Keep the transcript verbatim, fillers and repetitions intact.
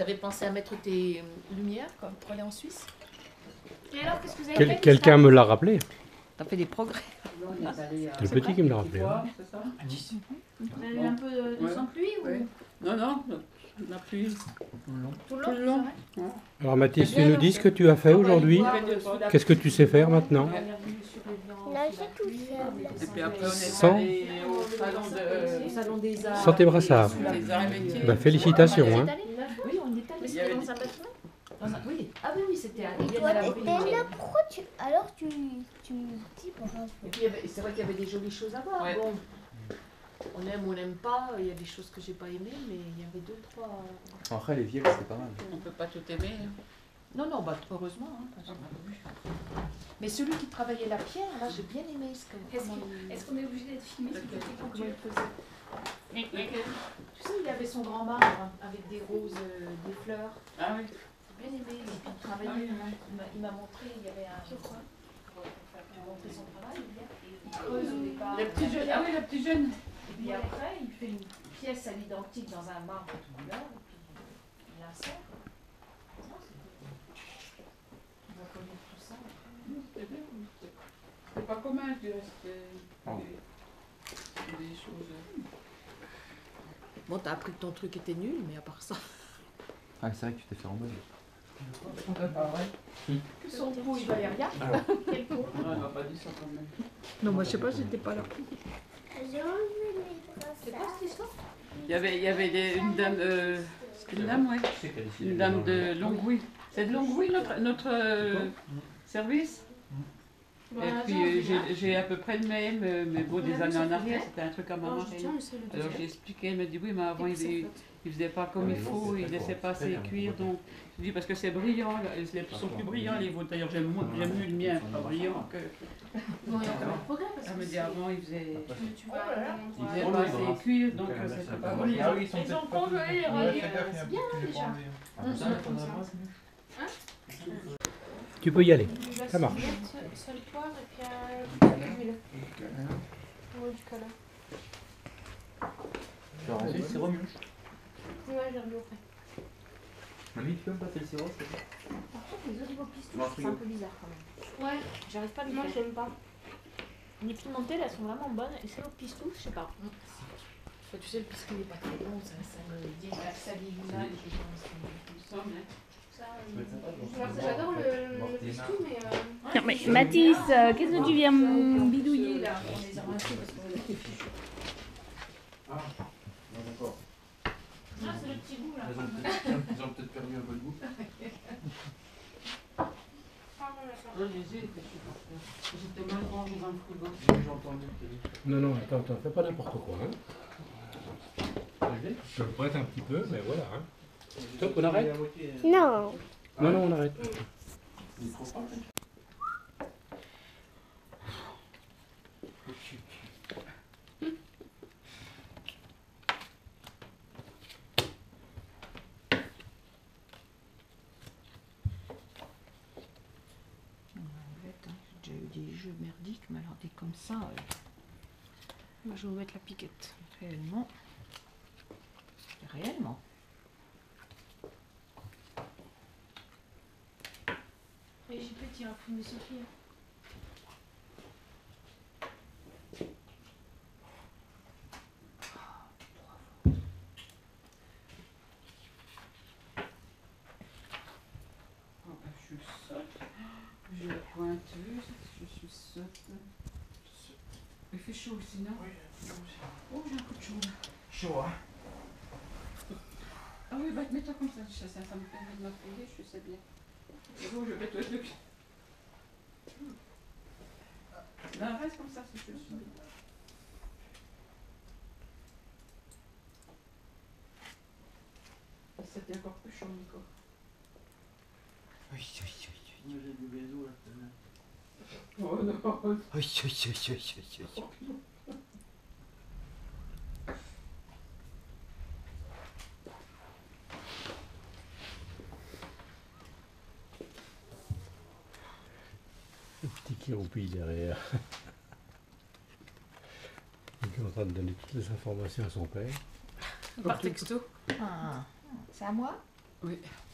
T'avais pensé à mettre tes lumières comme pour aller en Suisse? Et alors, qu'est-ce que vous avez Quel, fait? Quelqu'un me l'a rappelé. T'as fait des progrès. C'est le petit qui me l'a rappelé. Hein. C'est ça? Vous avez eu un peu de, de Ouais. sang pluie ou Ouais. Non, non, la pluie. tout le long, Tout le long. c'est vrai? Alors Mathis, tu nous dis ce que tu as fait aujourd'hui. Qu'est-ce que tu sais faire maintenant? Nager tout seul. Et puis après, on est Sans- allé au salon Au de... salon des arts. Sans tes brassards. des arts et métiers. Ben, félicitations. On Hein. est allé? Oui, on est allé. Il y avait Dans un bâtiment? Dans un- Oui. Ah oui, oui, c'était à Vienne Toi, à la t'étais là, pourquoi tu. Alors tu. Tu dis pourquoi. Et puis il y avait- c'est vrai qu'il y avait des jolies choses à voir. Ouais. Bon, on aime ou on n'aime pas, il y a des choses que j'ai pas aimées, mais il y avait deux, trois. Après, les vieilles, c'était pas mal. On peut pas tout aimer. hein. Non, non, bah, heureusement, hein, parce qu'on a vu. Mais celui qui travaillait la pierre, là, j'ai bien aimé ce que. Est-ce comment que- il- est-ce qu'on est obligé d'être filmé sur le petit comment il couture faisait. Tu sais, il avait son grand marbre avec des roses, euh, des fleurs. Ah oui. J'ai bien aimé, et puis il travaillait, il m'a- il m'a montré, il y avait un... Pour quoi Pour faire montrer son travail, il creuse au départ. Le petit jeune. Ah oui, le petit jeune. Et puis après, il fait une pièce à l'identique dans un marbre de couleur, et puis il insère. Non, c'était- On va connaître tout ça. C'était bien. C'est pas commun, je dirais. C'était des- des choses. Bon, t'as appris que ton truc était nul, mais à part ça... Ah, c'est vrai que tu t'es fait remballer. Que son pot, il valait rien. Quel pot Non, elle m'a pas dit ça quand même. Non, moi je sais pas, j'étais pas là. J'ai enlevé les C'est quoi brassards. cette histoire? Il y avait, il y avait des- une dame, euh, une dame, ouais, une dame de Longwy. C'est de Longwy notre, notre euh, service. Et puis euh, j'ai- j'ai à peu près le même, euh, mais bon, des années en arrière, c'était un truc à ma marraine. Alors j'ai expliqué, elle m'a dit oui, mais avant il, il, il faisait pas comme il faut, il laissait pas assez cuire, donc je dis parce que c'est brillant, là, ils sont plus brillants les vôtres. D'ailleurs j'aime moins- j'aime mieux le mien, pas brillant que. Bon, il y a encore un progrès parce Elle que me dit avant il faisait, tu vas à il faisait pas assez cuire, donc euh, c'était pas brillant. Ils ont congelé les reliés, c'est bien hein, déjà. Tu peux y aller. Ça marche. Seul poivre et puis un peu d'huile. Ou du collant. Tu as rangé le sirop, Milouche? Ouais, j'ai remis au frais. Mamie, tu peux me passer le sirop, s'il te plaît? Par contre, les oligopistes, Dans le c'est frigo. un peu bizarre quand même. Ouais, J'arrive pas à les moi faire. j'aime pas. Les pimentées, elles sont vraiment bonnes. Et c'est au pistou, je sais pas. Toi, tu sais, le pistou n'est pas très bon, ça, ça me dit la salive mal, je pense. Il me semble, hein. Ça, euh, J'adore le, le pistou, mais. Euh... Non, mais Mathis, euh, qu'est-ce que tu viens me bidouiller Là, on les a rincés parce qu'on était fichus. Ah, d'accord. Ah, c'est le petit goût là. Ils ont peut-être ils ont peut-être perdu un peu de goût. Ah, ouais, d'accord. Je les ai, j'étais mal rangée dans le frigo. J'ai entendu que tu as dit. Non, non, attends, attends, fais pas n'importe quoi. Hein. Je te le prête un petit peu, mais voilà. Hein. Stop, on arrête? Non. Non, non, on arrête. J'ai déjà eu des jeux merdiques, mais alors des comme ça, euh, Moi, je vais vous mettre la piquette. réellement. Réellement. Et j'ai petit, un film de Sophie. Oh, ben, je suis sotte. J'ai la pointeuse, je suis sotte. Il fait chaud aussi, non? Oh, j'ai un coup de chaud là. Chaud, hein? Ah oui, bah mets-toi comme ça, ça, ça, ça me permet de m'appuyer, je sais bien. C'est bon, je vais toi le truc. Non, reste comme ça si je suis. C'était encore plus chaud, Nico. Oui, oui, oui, oui. J'ai du bézo là. Oh non! Oui, oui, oui, oui, oui, oui. Le petit qui roupille derrière. Il est en train de donner toutes les informations à son père. Par texto. Ah, c'est à moi? Oui.